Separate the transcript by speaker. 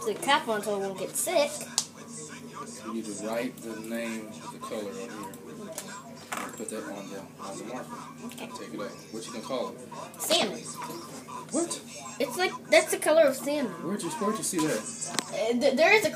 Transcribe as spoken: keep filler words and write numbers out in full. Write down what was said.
Speaker 1: the cap on so it won't get sick.
Speaker 2: You need to write the name of the color over here. And put that on the on the marker.
Speaker 1: Okay.
Speaker 2: Take it out. What you gonna call it?
Speaker 1: Salmon.
Speaker 2: What?
Speaker 1: It's like, that's the color of salmon.
Speaker 2: Where'd you where'd you see that?
Speaker 1: Uh, th there is a